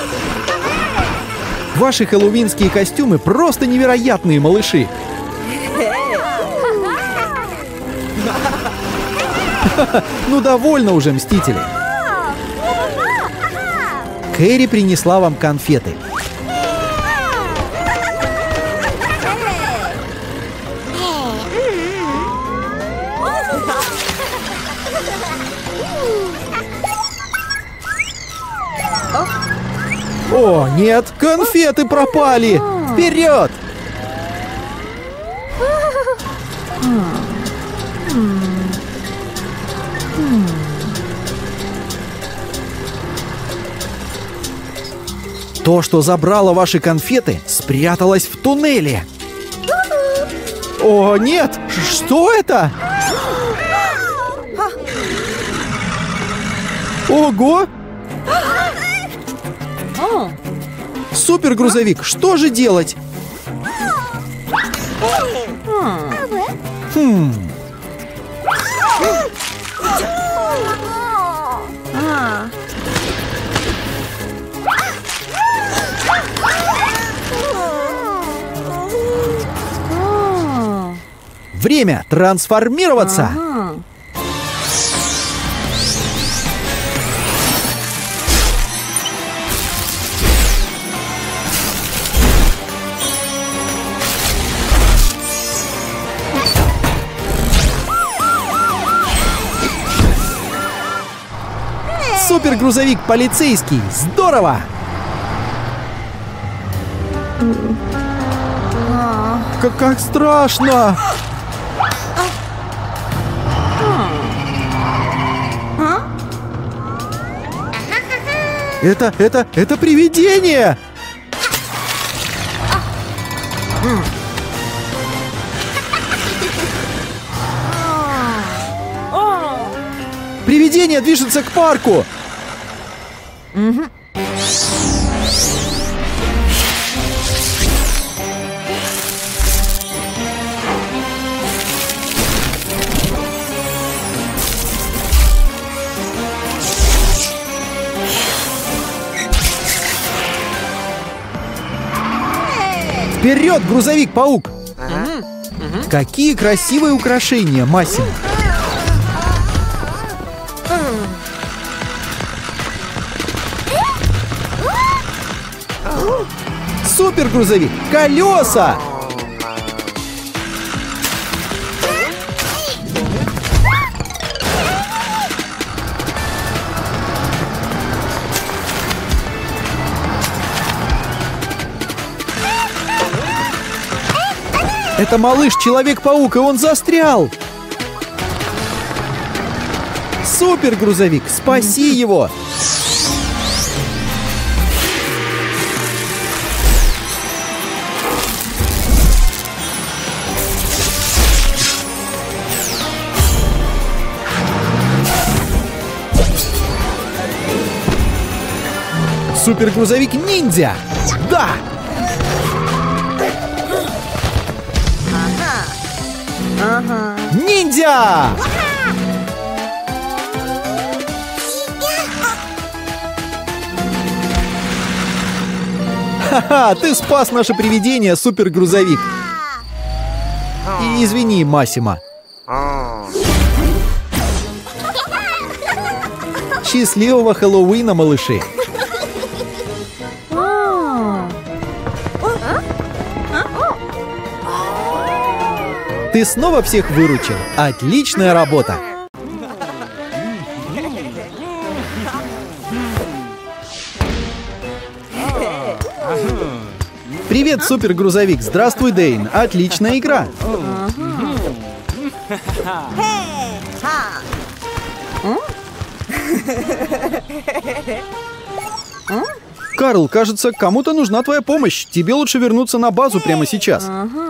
Ваши хэллоуинские костюмы просто невероятные, малыши. Ну довольно уже, Мстители. Кэрри принесла вам конфеты. О, нет, конфеты пропали! Вперед! То, что забрало ваши конфеты, спряталось в туннеле. О, нет! Что это? Ого! Супергрузовик, что же делать? Время трансформироваться! Супергрузовик полицейский! Здорово! Как страшно! Это привидение! Привидение движется к парку! Вперед, грузовик-паук! Какие красивые украшения, Массимо! Супергрузовик! Колеса! Это малыш Человек-паук, и он застрял! Супергрузовик, спаси его! Супергрузовик-ниндзя! Да! Ниндзя! Ха-ха, ты спас наше привидение, супергрузовик. И извини, Массимо. Счастливого Хэллоуина, малыши! Ты снова всех выручил. Отличная работа! Привет, супергрузовик! Здравствуй, Дэйн! Отличная игра! Карл, кажется, кому-то нужна твоя помощь. Тебе лучше вернуться на базу прямо сейчас.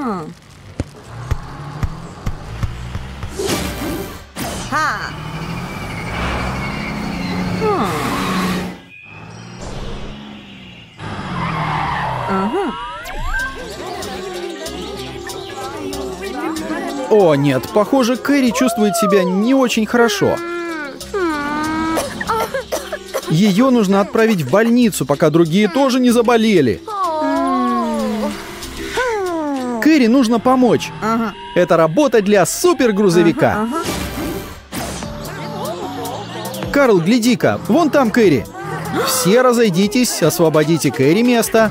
О, нет, похоже, Кэрри чувствует себя не очень хорошо. Ее нужно отправить в больницу, пока другие тоже не заболели. Кэрри нужно помочь. Это работа для супергрузовика. Карл, гляди-ка, вон там Кэрри. Все разойдитесь, освободите Кэрри место.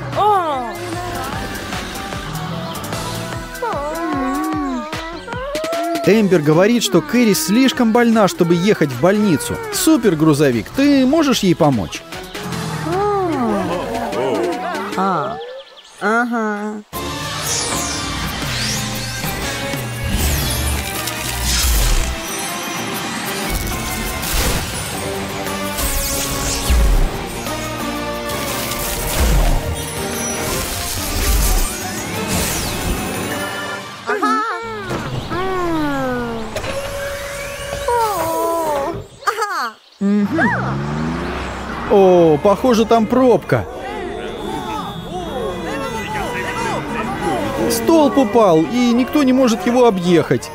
Эмбер говорит, что Кэрри слишком больна, чтобы ехать в больницу. Супергрузовик, ты можешь ей помочь? Ага. О, похоже, там пробка. Столб упал, и никто не может его объехать.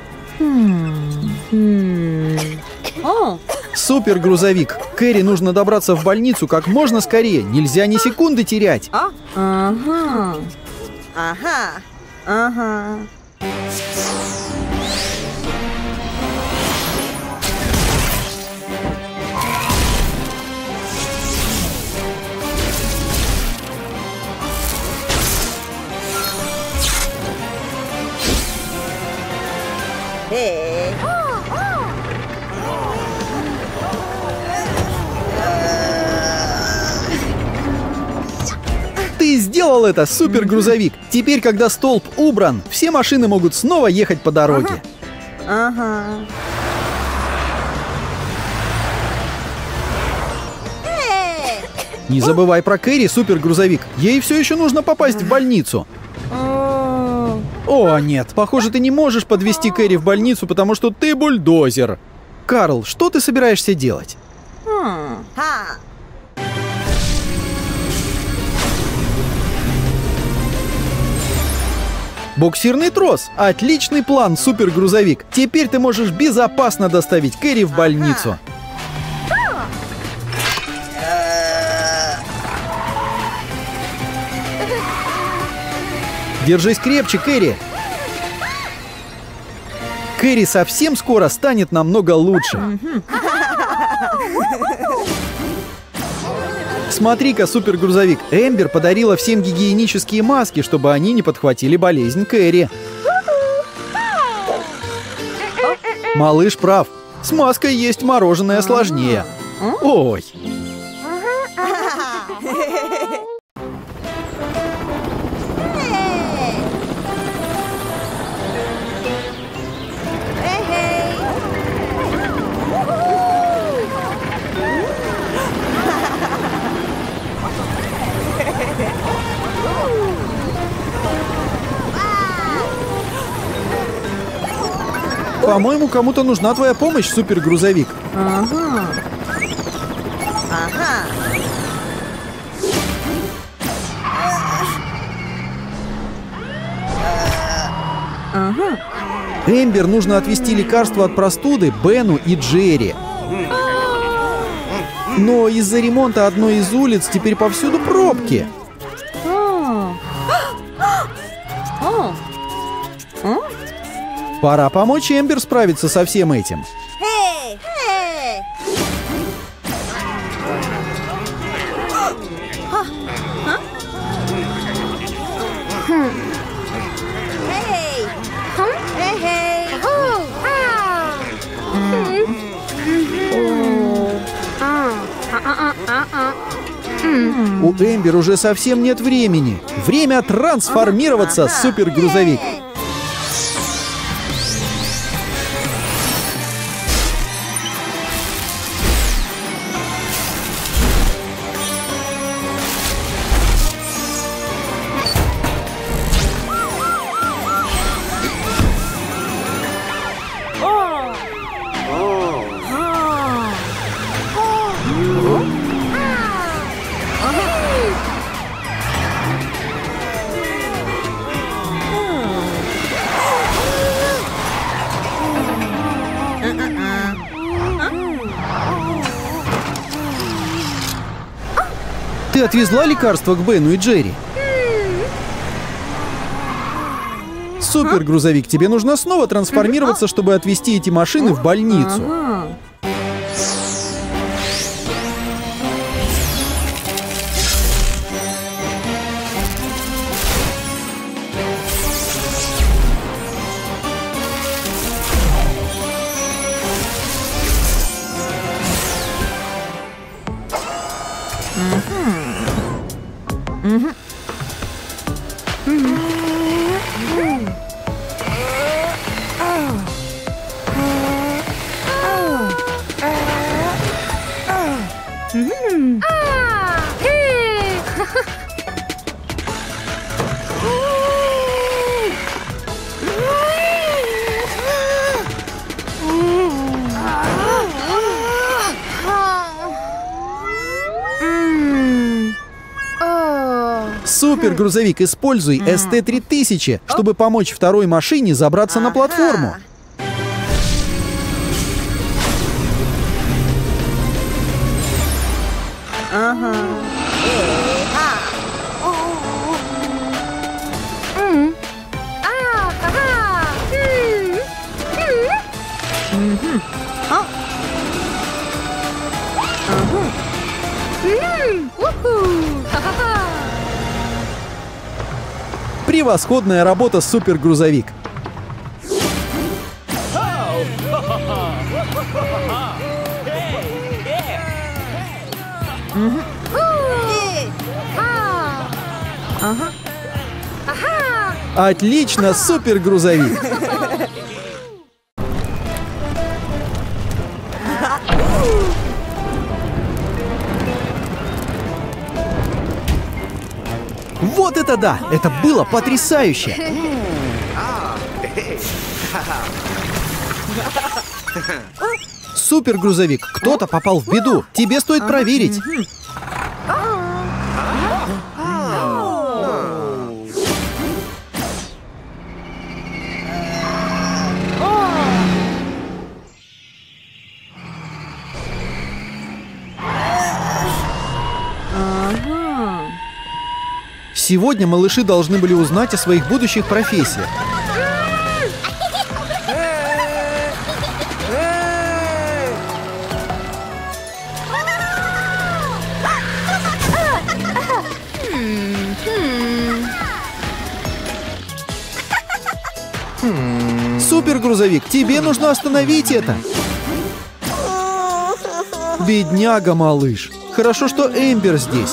Супергрузовик, Кэрри нужно добраться в больницу как можно скорее. Нельзя ни секунды терять. Ага. Ты сделал это, супергрузовик. Теперь, когда столб убран, все машины могут снова ехать по дороге. Не забывай про Кэрри, супергрузовик. Ей все еще нужно попасть в больницу. О, нет, похоже, ты не можешь подвезти Кэрри в больницу, потому что ты бульдозер. Карл, что ты собираешься делать? Буксирный трос. Отличный план, супергрузовик. Теперь ты можешь безопасно доставить Кэрри в больницу. Держись крепче, Кэрри. Кэрри совсем скоро станет намного лучше. Смотри-ка, супергрузовик, Эмбер подарила всем гигиенические маски, чтобы они не подхватили болезнь Кэрри. Малыш прав. С маской есть мороженое сложнее. Ой. По-моему, кому-то нужна твоя помощь, супергрузовик. Эмбер нужно отвезти лекарство от простуды Бену и Джерри. Но из-за ремонта одной из улиц теперь повсюду пробки. Пора помочь Эмбер справиться со всем этим. У Эмбер уже совсем нет времени. Время трансформироваться, супергрузовик. Ты отвезла лекарства к Бену и Джерри? Супергрузовик, тебе нужно снова трансформироваться, чтобы отвезти эти машины в больницу. Ага. Супергрузовик, используй СТ-3000, чтобы помочь второй машине забраться на платформу. Ага. Превосходная работа, супергрузовик. Отлично, супергрузовик. Вот это да! Это было потрясающе! Супергрузовик, кто-то попал в беду. Тебе стоит проверить. Сегодня малыши должны были узнать о своих будущих профессиях. Супергрузовик, тебе нужно остановить это. Бедняга, малыш. Хорошо, что Эмбер здесь.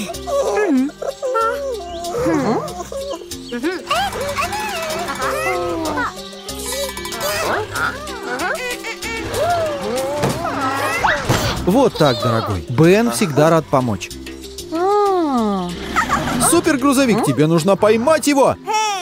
Вот так, дорогой. Бен всегда рад помочь. Супергрузовик, тебе нужно поймать его.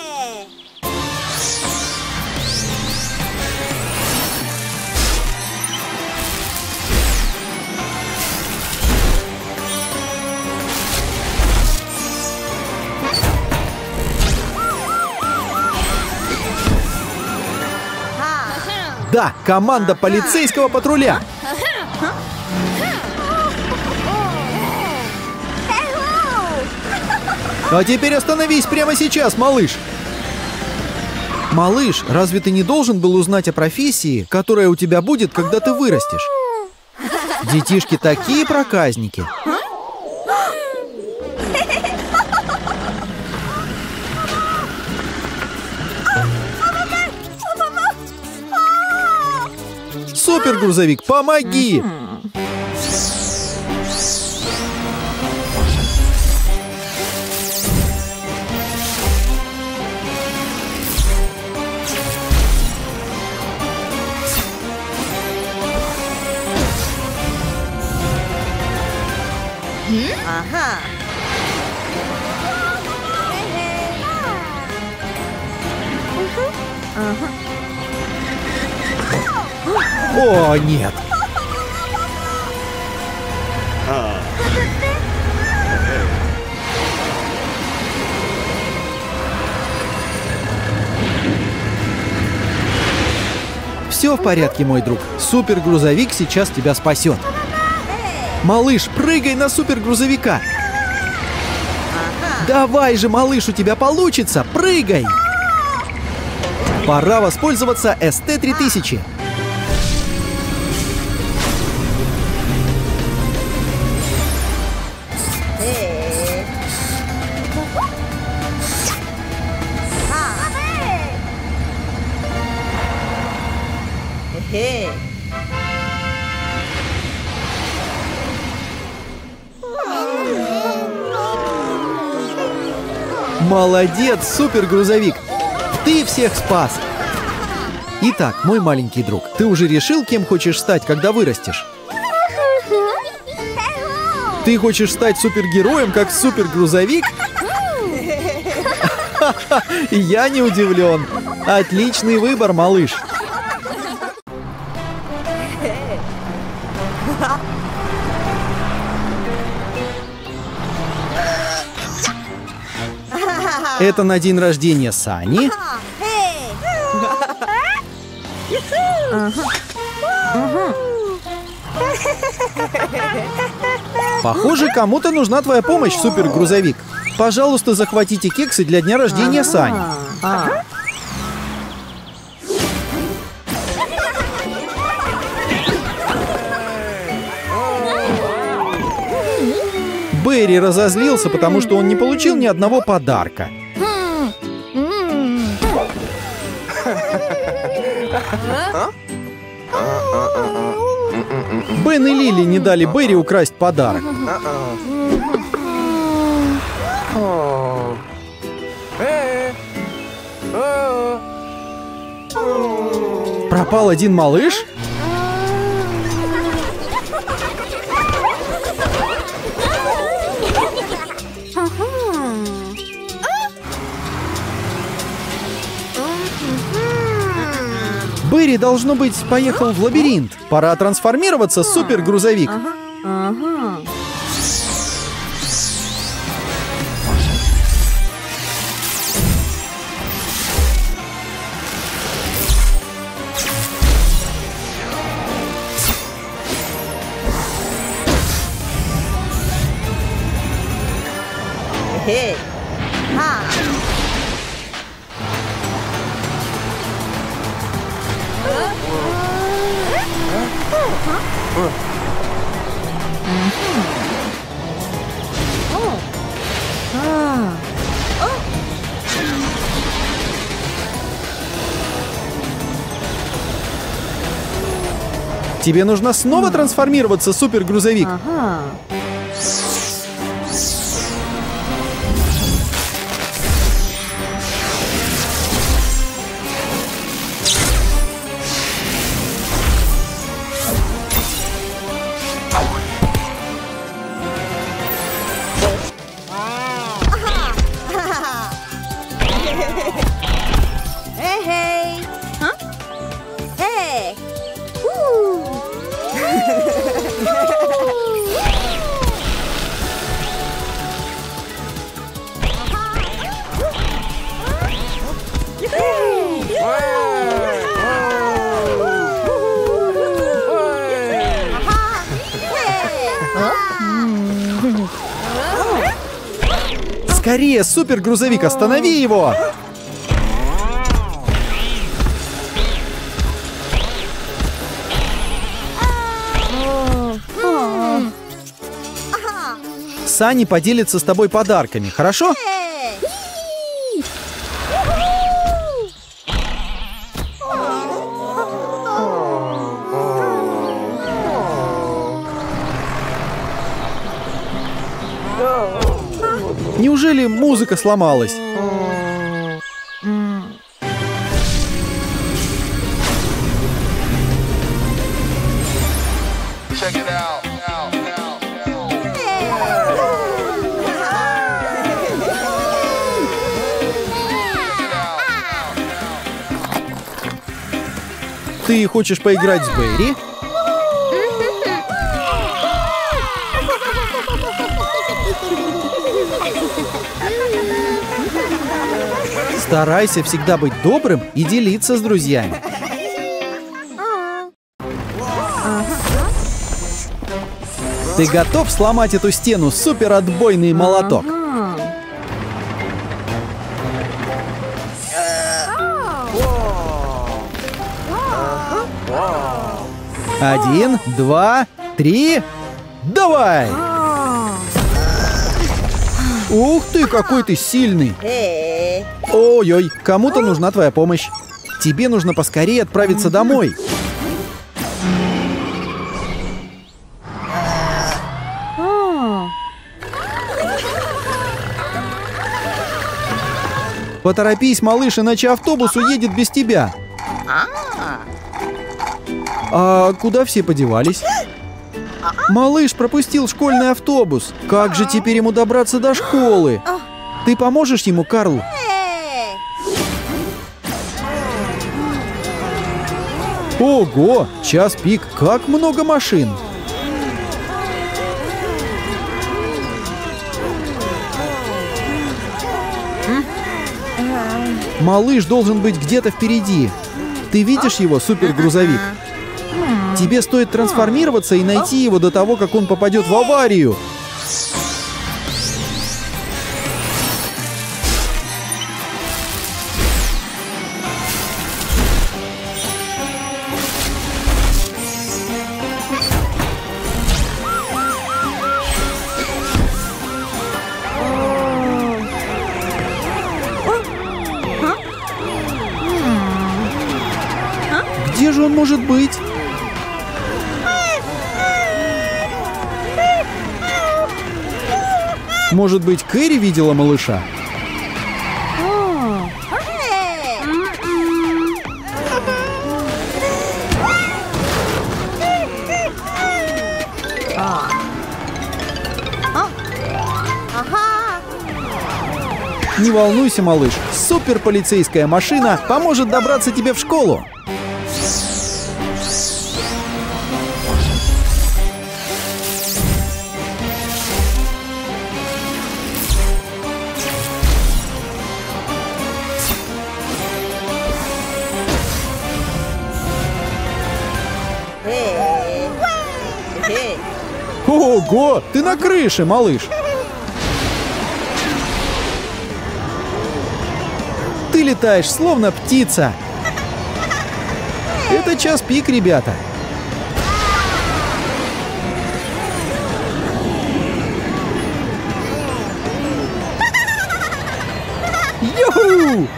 Да, команда полицейского патруля. А теперь остановись прямо сейчас, малыш. Малыш, разве ты не должен был узнать о профессии, которая у тебя будет, когда ты вырастешь? Детишки такие проказники. Супергрузовик, помоги! Ага. О, нет! Все в порядке, мой друг. Супергрузовик сейчас тебя спасет. Малыш, прыгай на супергрузовика! Давай же, малыш, у тебя получится! Прыгай! Пора воспользоваться ST-3000. Молодец, супергрузовик! Ты всех спас! Итак, мой маленький друг, ты уже решил, кем хочешь стать, когда вырастешь? Ты хочешь стать супергероем, как супергрузовик? Я не удивлен. Отличный выбор, малыш. Это на день рождения Сани. Похоже, кому-то нужна твоя помощь, супергрузовик. Пожалуйста, захватите кексы для дня рождения Сани. Берри разозлился, потому что он не получил ни одного подарка. Бен и Лили не дали Берри украсть подарок. Пропал один малыш? Берри, должно быть, поехал в лабиринт. Пора трансформироваться, супергрузовик. Тебе нужно снова трансформироваться, супергрузовик. Скорее, супергрузовик, останови его! Сани поделится с тобой подарками, хорошо? Неужели музыка сломалась? Ты хочешь поиграть с Берри? Старайся всегда быть добрым и делиться с друзьями. Ты готов сломать эту стену, суперотбойный молоток? 1, 2, 3. Давай! Ух ты, какой ты сильный! Ой-ой, кому-то нужна твоя помощь. Тебе нужно поскорее отправиться домой. Поторопись, малыш, иначе автобус уедет без тебя. А куда все подевались? Малыш пропустил школьный автобус. Как же теперь ему добраться до школы? Ты поможешь ему, Карл? Ого, час пик, как много машин. Малыш должен быть где-то впереди. Ты видишь его, супергрузовик? Тебе стоит трансформироваться и найти его до того, как он попадет в аварию. Где же он может быть? Может быть, Кэрри видела малыша? Не волнуйся, малыш, суперполицейская машина поможет добраться тебе в школу. Ого, ты на крыше, малыш. Ты летаешь, словно птица. Это час пик, ребята. Юху!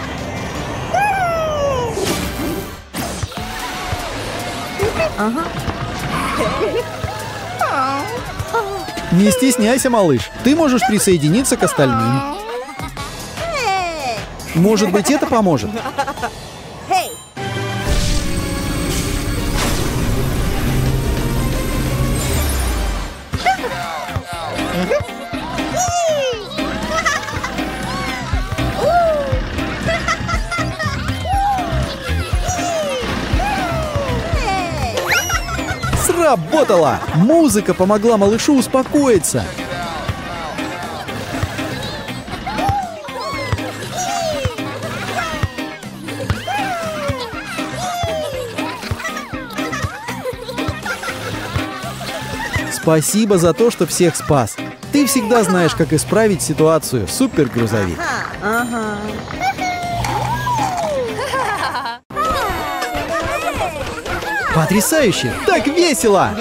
Не стесняйся, малыш. Ты можешь присоединиться к остальным. Может быть, это поможет? Сработало! Музыка помогла малышу успокоиться. Спасибо за то, что всех спас. Ты всегда знаешь, как исправить ситуацию, супергрузовик. Потрясающе! Так весело!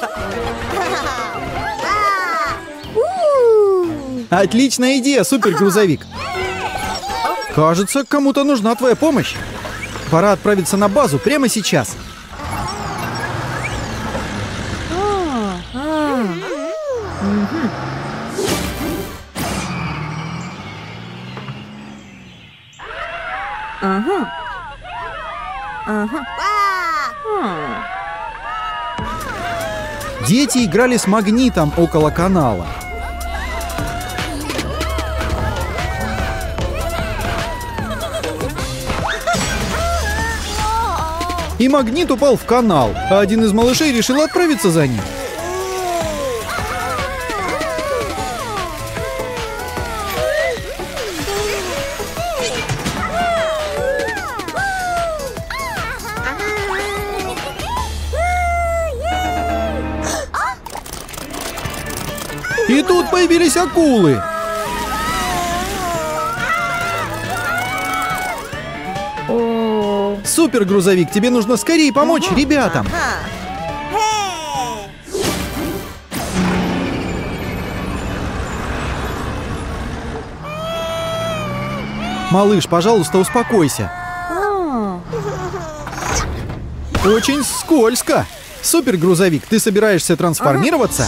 Отличная идея, супергрузовик! Кажется, кому-то нужна твоя помощь. Пора отправиться на базу прямо сейчас. Дети играли с магнитом около канала. И магнит упал в канал, а один из малышей решил отправиться за ним. И тут появились акулы. Супергрузовик, тебе нужно скорее помочь ребятам. Малыш, пожалуйста, успокойся. Очень скользко. Супергрузовик, ты собираешься трансформироваться?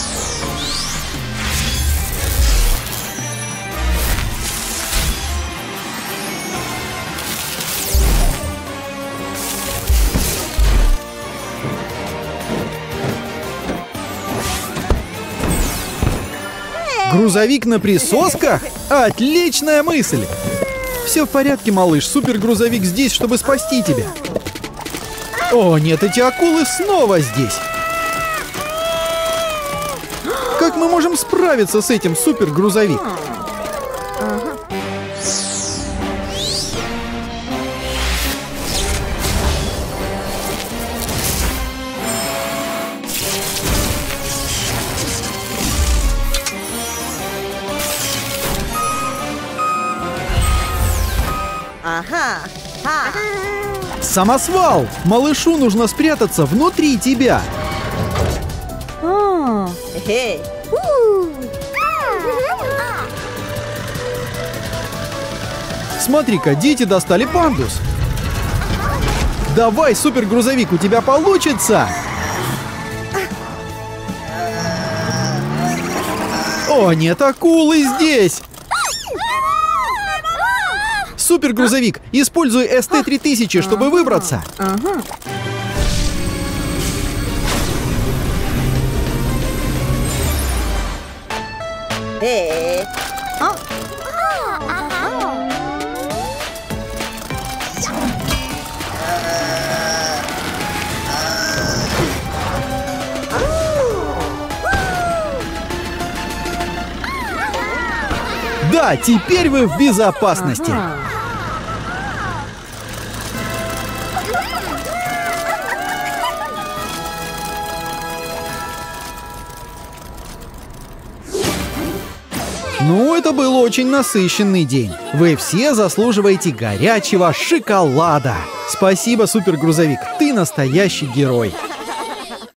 Грузовик на присосках? Отличная мысль! Все в порядке, малыш. Супергрузовик здесь, чтобы спасти тебя. О, нет, эти акулы снова здесь. Как мы можем справиться с этим, супергрузовик? Ага. Ха. Самосвал! Малышу нужно спрятаться внутри тебя. Хе. Смотри-ка, дети достали пандус. Давай, супергрузовик, у тебя получится! О, нет, акулы здесь! Супергрузовик, используй СТ-3000, чтобы выбраться. Да, теперь вы в безопасности. Ну, это был очень насыщенный день. Вы все заслуживаете горячего шоколада. Спасибо, супергрузовик, ты настоящий герой.